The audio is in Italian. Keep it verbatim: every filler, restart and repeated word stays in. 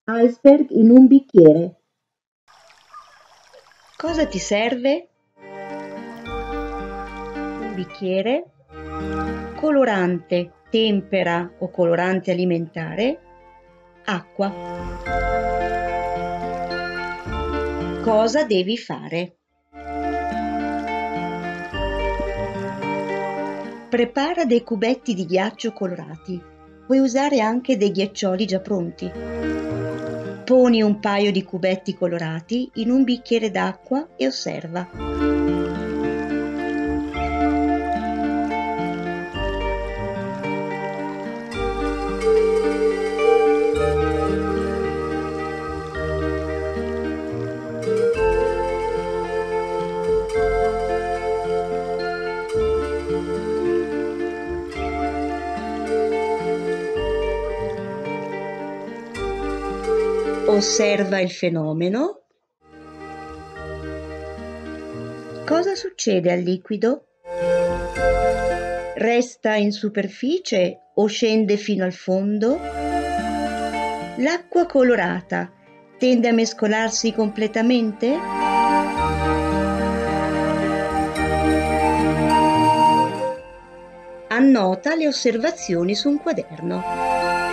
Iceberg in un bicchiere. Cosa ti serve? Un bicchiere, colorante, tempera o colorante alimentare, acqua. Cosa devi fare? Prepara dei cubetti di ghiaccio colorati. Puoi usare anche dei ghiaccioli già pronti. Poni un paio di cubetti colorati in un bicchiere d'acqua e osserva. Osserva il fenomeno. Cosa succede al liquido? Resta in superficie o scende fino al fondo? L'acqua colorata tende a mescolarsi completamente? Annota le osservazioni su un quaderno.